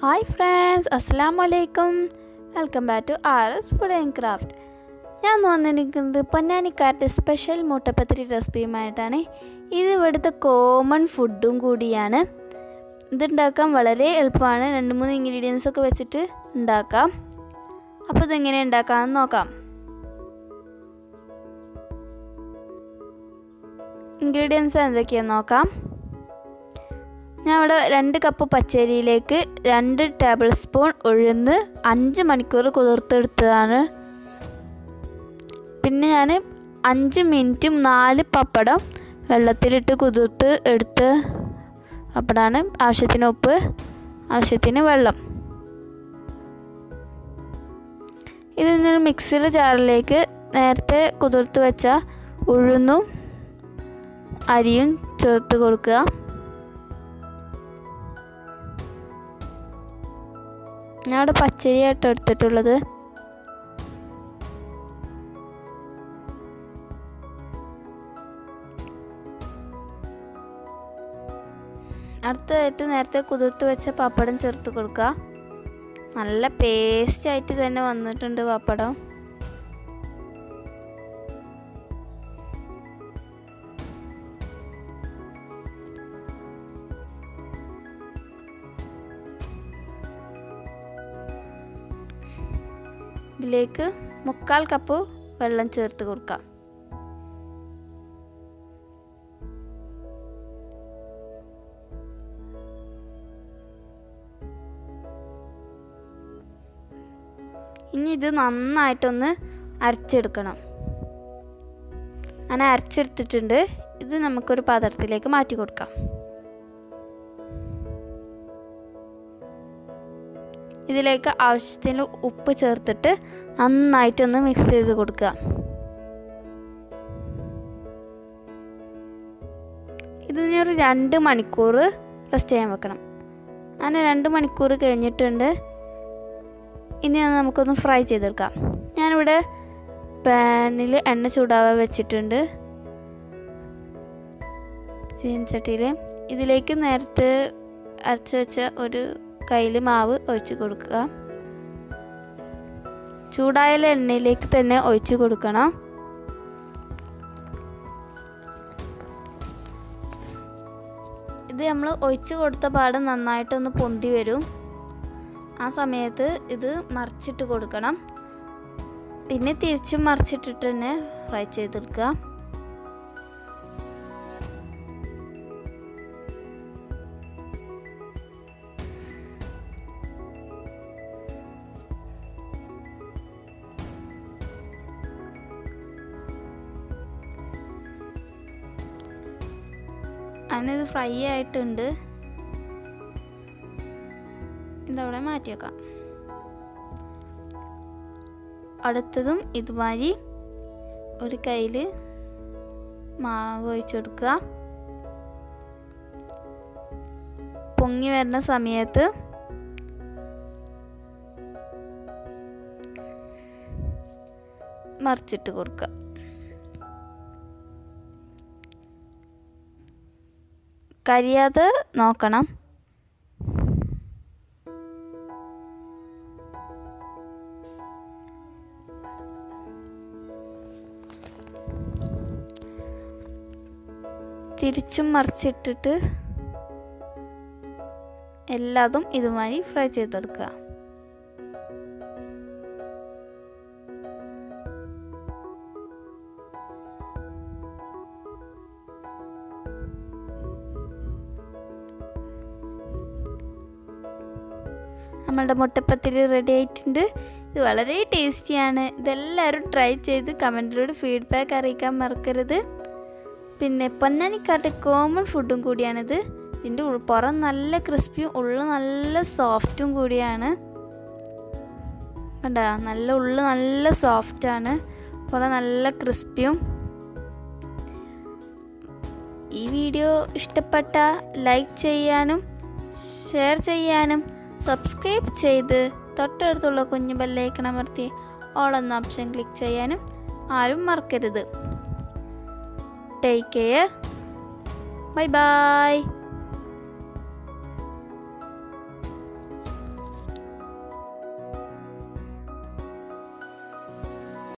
Hi friends, Assalamualaikum. Welcome back to RS Food and Craft. ഞാൻ വന്നിരിക്കുന്നത് പൊന്നാനിക്കാരുടെ special മുട്ടപ്പത്തിരി റെസിപ്പിയുമായിട്ടാണ്. ഇത് ഇവിടുത്തെ കോമൺ ഫുഡും കൂടിയാണ്. ഇതുണ്ടാക്കാൻ വളരെ എളുപ്പമാണ്. 2-3 ഇൻഗ്രീഡിയൻസ് ഒക്കെ വെച്ചിട്ട് ഉണ്ടാക്കാം. അപ്പോൾ ഇതെങ്ങനെ ഉണ്ടാക്കാമെന്ന് നോക്കാം. ഇൻഗ്രീഡിയൻസ് എന്തൊക്കെയാണെന്ന് നോക്കാം. ഞാൻ ഇവിടെ 2 കപ്പ് പച്ചരിയിലേക്ക് 2 ടേബിൾ സ്പൂൺ ഉഴുന്ന് 5 മണിക്കൂർ കുതിർത്തെടുത്തതാണ്. പിന്നെ ഞാൻ 5 മിനിറ്റും 4 പപ്പടം വെള്ളത്തിലിട്ട് കുതിർത്ത് എടുത്ത് പപ്പടമാണ്. ആവശ്യത്തിന് ഉപ്പ്, ആവശ്യത്തിന് വെള്ളം. ഇതിനൊരു മിക്സിയുടെ ജാറിലേക്ക് നേരത്തെ കുതിർത്ത് വെച്ച ഉഴുന്നും അരിയും ചേർത്ത് കൊടുക്കുക. ഞാൻ ഇവിടെ പച്ചരിയായിട്ട് എടുത്തിട്ടുള്ളത്. അടുത്തതായിട്ട് നേരത്തെ കുതിർത്ത് വെച്ച പപ്പടം ചേർത്ത് കൊടുക്കുക. നല്ല പേസ്റ്റായിട്ട് തന്നെ വന്നിട്ടുണ്ട് പപ്പടം. ഇതിലേക്ക് 3/4 കപ്പ് വെള്ളം ചേർത്ത് കൊടുക്കാം. ഇനി ഇത് നന്നായിട്ടൊന്ന് അരച്ചെടുക്കണം. അങ്ങനെ അരച്ചെടുത്തിട്ടുണ്ട്. ഇത് നമുക്കൊരു പാത്രത്തിലേക്ക് മാറ്റി കൊടുക്കാം. ഇതിലേക്ക് ആവശ്യത്തിന് ഉപ്പ് ചേർത്തിട്ട് നന്നായിട്ടൊന്ന് മിക്സ് ചെയ്ത് കൊടുക്കുക. ഇതിനൊരു 2 മണിക്കൂർ റെസ്റ്റ് ചെയ്യാൻ വെക്കണം. അങ്ങനെ 2 മണിക്കൂർ കഴിഞ്ഞിട്ടുണ്ട്. ഇനി നമുക്കൊന്ന് ഫ്രൈ ചെയ്തെടുക്കാം. ഞാനിവിടെ പാനിൽ എണ്ണ ചൂടാവാൻ വെച്ചിട്ടുണ്ട്. ചീനച്ചട്ടിയിൽ ഇതിലേക്ക് നേരത്തെ അരച്ച് വെച്ച ഒരു കയ്യിൽ മാവ് ഒഴിച്ച് കൊടുക്കുക. ചൂടായ എണ്ണയിലേക്ക് തന്നെ ഒഴിച്ച് കൊടുക്കണം. ഇത് നമ്മൾ ഒഴിച്ച് കൊടുത്ത പാട് നന്നായിട്ടൊന്ന് പൊന്തി വരും. ആ സമയത്ത് ഇത് മറിച്ചിട്ട് കൊടുക്കണം. പിന്നെ തിരിച്ചും മറിച്ചിട്ടിട്ട് തന്നെ ഫ്രൈ ചെയ്തെടുക്കുക. അങ്ങനെ ഇത് ഫ്രൈ ആയിട്ടുണ്ട്. ഇതവിടെ മാറ്റി വെക്കാം. അടുത്തതും ഇതുമാതിരി ഒരു കയ്യിൽ മാവ് ഒഴിച്ച് കൊടുക്കുക. പൊങ്ങി വരുന്ന സമയത്ത് മറിച്ചിട്ട് കൊടുക്കുക. കരിയാതെ നോക്കണം. തിരിച്ചും മറിച്ചിട്ടിട്ട് എല്ലാതും ഇതുമായി ഫ്രൈ ചെയ്തെടുക്കുക. നമ്മളുടെ മുട്ടപ്പത്തിരി റെഡി ആയിട്ടുണ്ട്. ഇത് വളരെ ടേസ്റ്റിയാണ്. ഇതെല്ലാവരും ട്രൈ ചെയ്ത് കമൻറ്റിലൂടെ ഫീഡ്ബാക്ക് അറിയിക്കാൻ മറക്കരുത്. പിന്നെ പൊന്നാനിക്കാരുടെ കോമൺ ഫുഡും കൂടിയാണിത്. ഇതിൻ്റെ പുറം നല്ല ക്രിസ്പിയും ഉള്ളു നല്ല സോഫ്റ്റും കൂടിയാണ്. കണ്ടോ, നല്ല ഉള്ളു നല്ല സോഫ്റ്റാണ്, പുറം നല്ല ക്രിസ്പിയും. ഈ വീഡിയോ ഇഷ്ടപ്പെട്ട ലൈക്ക് ചെയ്യാനും ഷെയർ ചെയ്യാനും സബ്സ്ക്രൈബ് ചെയ്ത് തൊട്ടടുത്തുള്ള കുഞ്ഞു ബെല്ലൈക്കൺ അമർത്തി ഓൾ എന്ന ഓപ്ഷൻ ക്ലിക്ക് ചെയ്യാനും ആരും മറക്കരുത്. Take care. Bye bye.